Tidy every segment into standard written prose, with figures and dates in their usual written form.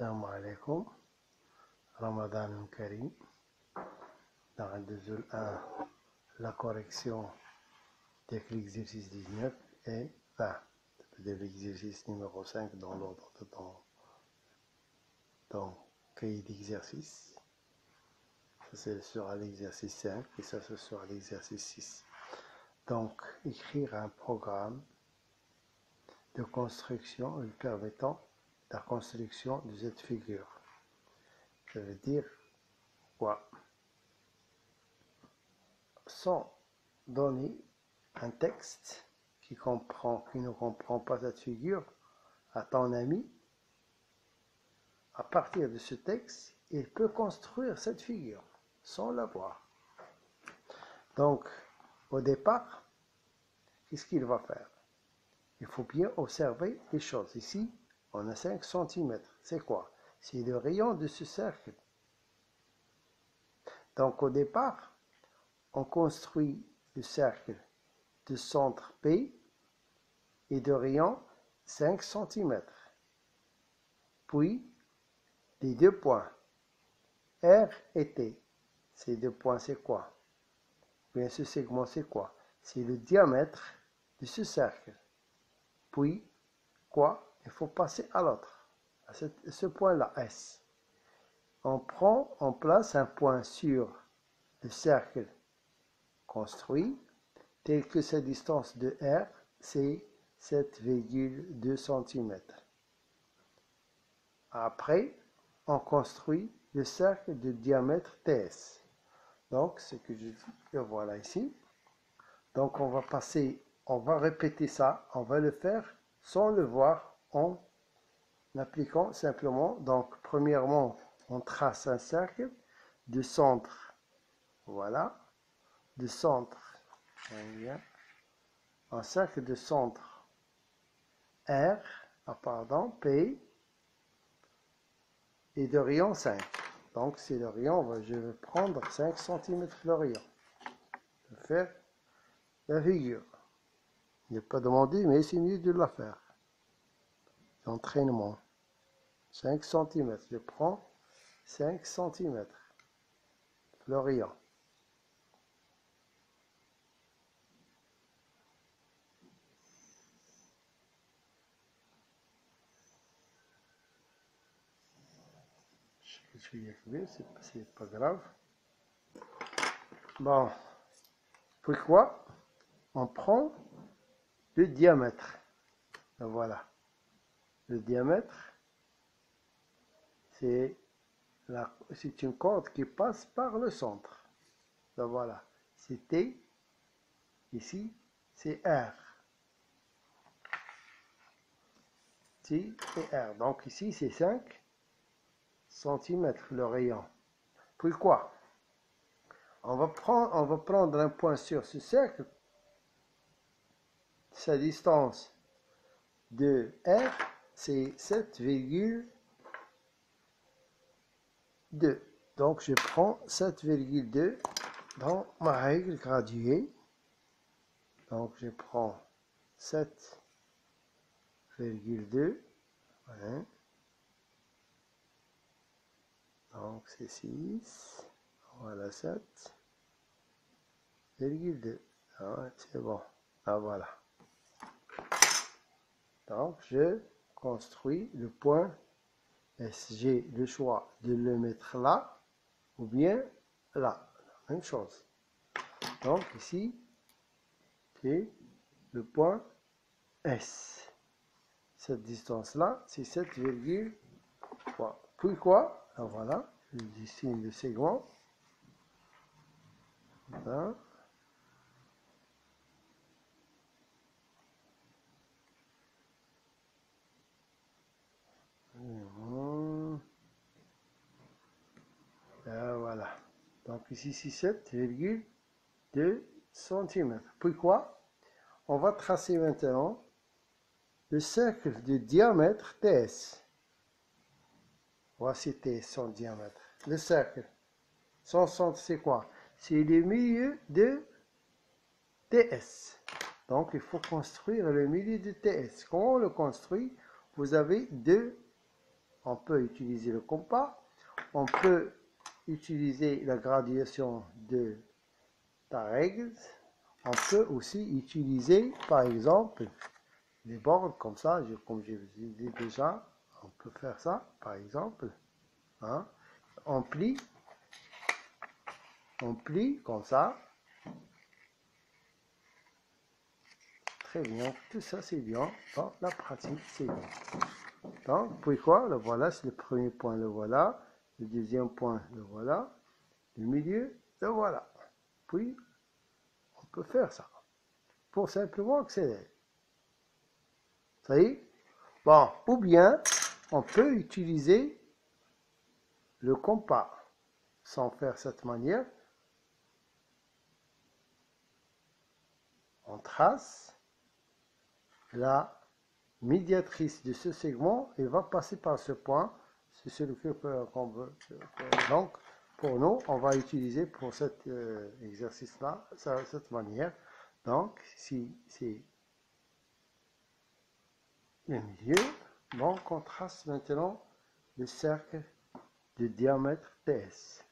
السلام عليكم. رمضان كريم. Dans le Désul 1, la correction de l'exercice 19 et 20. De l'exercice numéro 5 dans l'ordre de ton cahier d'exercice. Ça c'est sur l'exercice 5 et ça c'est sur l'exercice 6. Donc, écrire un programme de construction lui permettant la construction de cette figure. Ça veut dire quoi? Sans donner un texte qui ne comprend pas cette figure à ton ami, à partir de ce texte, il peut construire cette figure sans la voir. Donc, au départ, qu'est-ce qu'il va faire? Il faut bien observer les choses. Ici, on a 5 cm. C'est quoi? C'est le rayon de ce cercle. Donc, au départ, on construit le cercle de centre P et de rayon 5 cm. Puis, les deux points, R et T. Ces deux points, c'est quoi? Bien, ce segment, c'est quoi? C'est le diamètre de ce cercle. Puis, quoi? Il faut passer à l'autre, à ce point-là, S. On place un point sur le cercle construit, tel que sa distance de R, c'est 7,2 cm. Après, on construit le cercle de diamètre TS. Donc, ce que je dis, le voilà ici. Donc, on va répéter ça, on va le faire sans le voir en appliquant simplement. Donc, premièrement, on trace un cercle de centre, voilà, de centre, un cercle de centre R, P, et de rayon 5. Donc, c'est le rayon, je vais prendre 5 cm le rayon. Je vais faire la figure. Il n'est pas demandé, mais c'est mieux de la faire. L'entraînement. 5 cm. Je prends 5 cm. Le rayon. Je suis écrivé, c'est pas grave. Bon. Pourquoi? On prend le diamètre. Voilà. Le diamètre, c'est une corde qui passe par le centre. Donc voilà. C'est T. Ici, c'est R. T et R. Donc ici, c'est 5 cm le rayon. Pourquoi? On va prendre un point sur ce cercle. Sa distance de R, c'est 7,2. Donc, je prends 7,2 dans ma règle graduée. Donc, je prends 7,2. Voilà. Donc, c'est 6. Voilà, 7,2. Ah, c'est bon. Ah, voilà. Donc, je construis le point S. J'ai le choix de le mettre là ou bien là. Même chose. Donc, ici, c'est le point S. Cette distance-là, c'est 7,3. Pourquoi? Alors voilà, je dessine le segment. Voilà. Voilà. Donc ici, c'est 7,2 cm. Pourquoi? On va tracer maintenant le cercle de diamètre TS. Voici TS, son diamètre. Le cercle, son centre, c'est quoi? C'est le milieu de TS. Donc, il faut construire le milieu de TS. Quand on le construit, vous avez deux on peut utiliser le compas, on peut utiliser la graduation de ta règle, on peut aussi utiliser, par exemple, les bornes comme ça, comme je vous ai dit déjà, on peut faire ça, par exemple, hein. On plie comme ça. Très bien, tout ça c'est bien, dans la pratique c'est bien. Donc, puis quoi, le voilà, c'est le premier point, le voilà, le deuxième point, le voilà, le milieu, le voilà. Puis, on peut faire ça, pour simplement accélérer. Ça y est? Bon, ou bien, on peut utiliser le compas, sans faire cette manière. On trace la médiatrice de ce segment et va passer par ce point. C'est celui qu'on veut. Donc, pour nous, on va utiliser pour cet exercice-là, cette manière. Donc, si c'est le milieu, donc on trace maintenant le cercle de diamètre TS.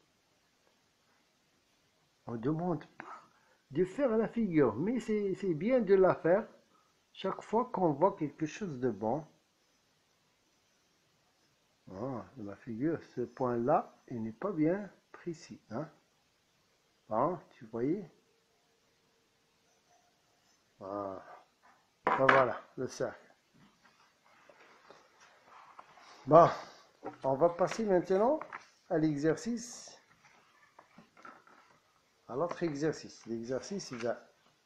On ne demande pas de faire la figure, mais c'est bien de la faire chaque fois qu'on voit quelque chose de bon. Ah, la figure, ce point-là, il n'est pas bien précis. Hein? Ah, tu voyais? Ah. Voilà, le cercle. Bon, on va passer maintenant à l'exercice, à l'autre exercice. L'exercice va.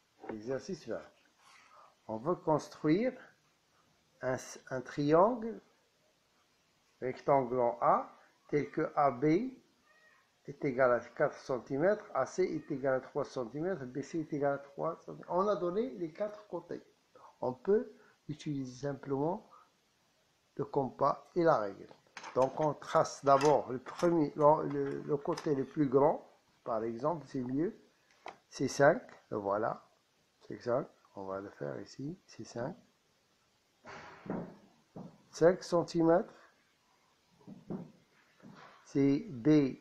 On veut construire un triangle rectangle en A, tel que AB est égal à 4 cm, AC est égal à 3 cm, BC est égal à 3 cm. On a donné les 4 côtés. On peut utiliser simplement le compas et la règle. Donc on trace d'abord le côté le plus grand, par exemple, c'est mieux, c'est 5, voilà, c'est 5, on va le faire ici, c'est 5. 5 cm, c'est BC,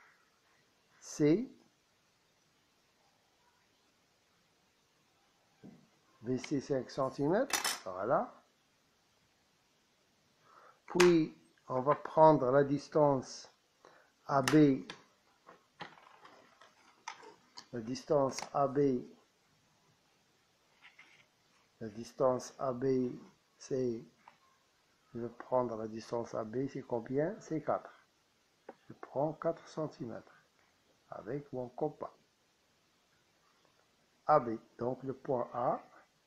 BC 5 cm, voilà. Puis on va prendre la distance AB, la distance AB, c'est, je vais prendre la distance AB, c'est combien? C'est 4. Je prends 4 cm avec mon compas. AB, donc le point A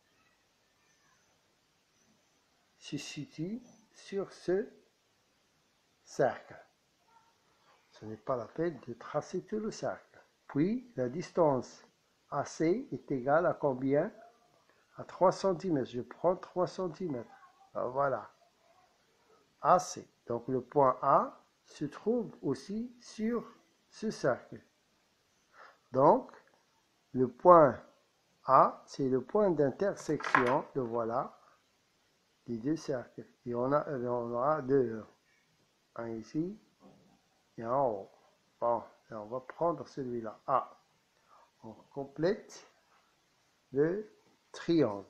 se situe sur ce cercle. Ce n'est pas la peine de tracer tout le cercle. Puis la distance AC est égale à combien? À 3 cm. Je prends 3 cm. Voilà. AC. Donc le point A se trouve aussi sur ce cercle. Donc le point A, c'est le point d'intersection, le voilà, des deux cercles. Et on aura deux. Un ici et un en haut. Bon, et on va prendre celui-là. A. On complète le triangle.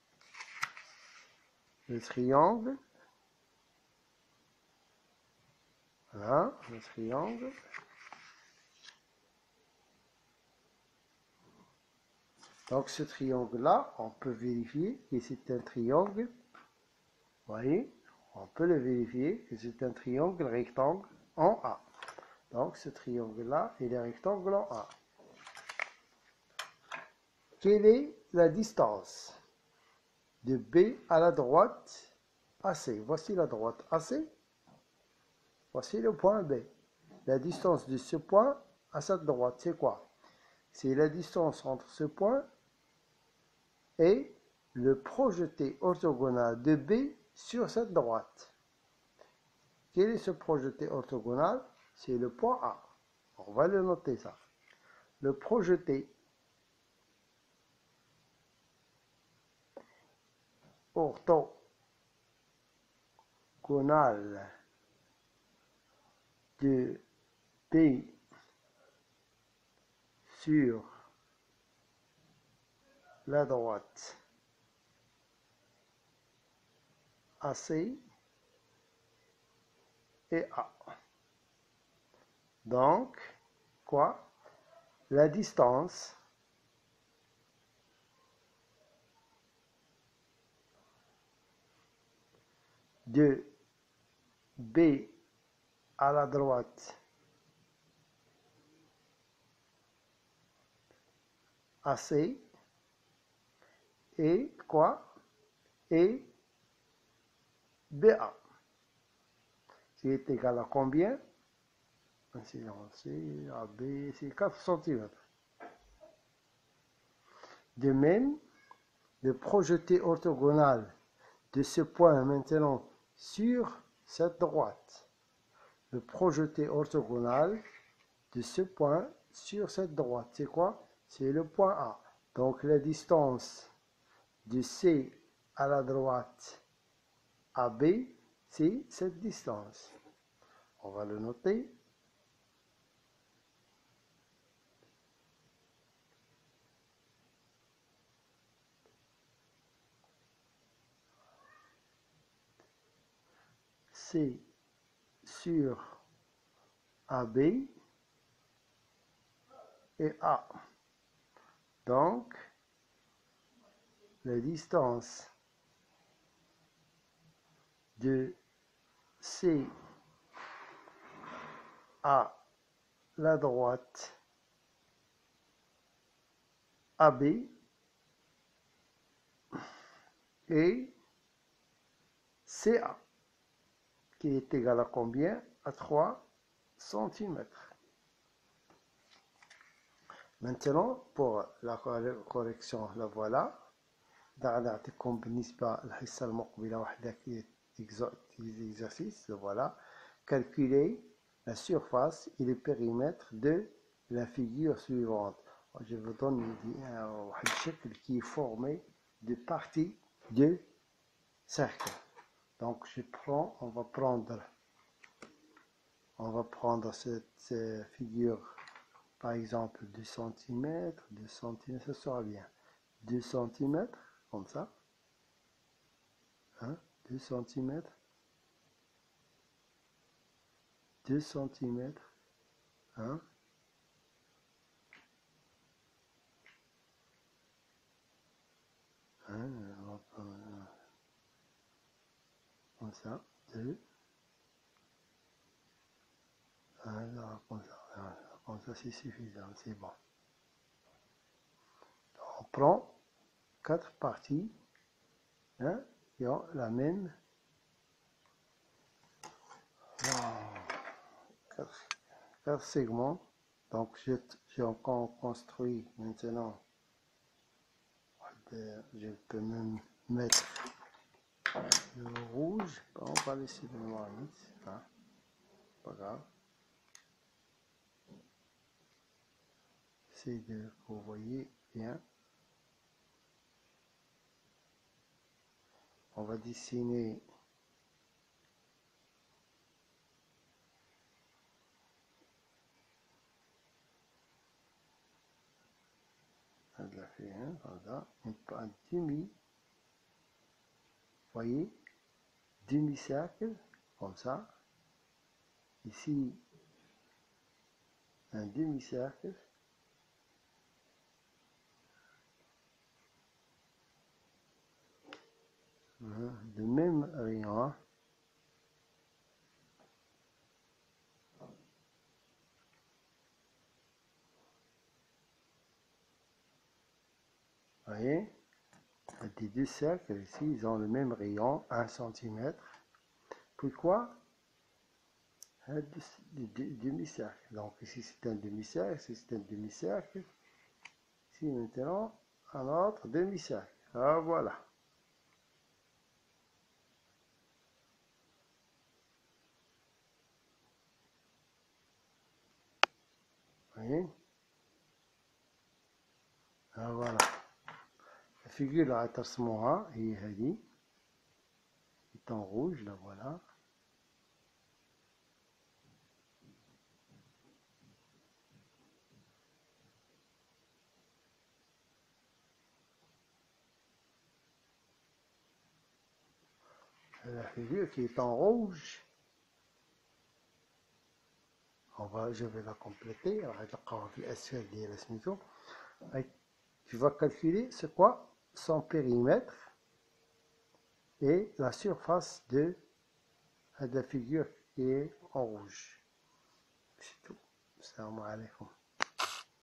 Le triangle. Voilà, le triangle. Donc ce triangle-là, on peut vérifier que c'est un triangle. Vous voyez, on peut le vérifier que c'est un triangle rectangle en A. Donc ce triangle-là, il est rectangle en A. Quelle est la distance de B à la droite AC? Voici la droite AC. Voici le point B. La distance de ce point à cette droite, c'est quoi? C'est la distance entre ce point et le projeté orthogonal de B sur cette droite. Quel est ce projeté orthogonal? C'est le point A. On va le noter ça. Le projeté orthogonal de B sur la droite AC et A. Donc, quoi? La distance de B à la droite AC et quoi? Et BA, qui est égal à combien? C'est AB, c'est 4 cm. De même, le projeté orthogonal de ce point maintenant sur cette droite. Le projeté orthogonal de ce point sur cette droite, c'est quoi? C'est le point A. Donc la distance de C à la droite AB, c'est cette distance. On va le noter. C sur AB et A. Donc, la distance de C à la droite AB et CA, qui est égal à combien? À 3 cm. Maintenant, pour la correction, la voilà. نعطيكم بالنسبة الحصة المقبلة واحدة exercice, voilà. Calculer la surface et le périmètre de la figure suivante. Je vous donne un cercle qui est formé de parties de cercle. Donc on va prendre cette figure, par exemple 2 cm, 2 cm, ça sera bien. 2 cm, comme ça. Hein, 2 cm. 2 cm. Hein. Comme ça. 2. Alors, comme ça, c'est suffisant, c'est bon. On prend 4 parties, hein, qui ont la même 4 segments. Donc, j'ai encore construit maintenant. Je peux même mettre le rouge. On va laisser le noir, hein, pas grave. C'est que vous voyez bien. On va dessiner voilà, un demi, voyez, demi-cercle, comme ça. Ici, un demi-cercle. De même rayon. Vous voyez, les deux cercles ici, ils ont le même rayon, 1 cm. Pourquoi? Un demi-cercle. Donc ici c'est un demi-cercle, ici c'est un demi-cercle. Ici maintenant, un autre demi-cercle. Ah, voilà. Vous voyez? Ah, voilà. La figure là, ترسموها هي هذه. est en rouge, là voilà. la figure qui est en rouge, je vais la compléter. Tu vas calculer c'est quoi son périmètre et la surface de la figure qui est en rouge. C'est tout. Salam alaikum.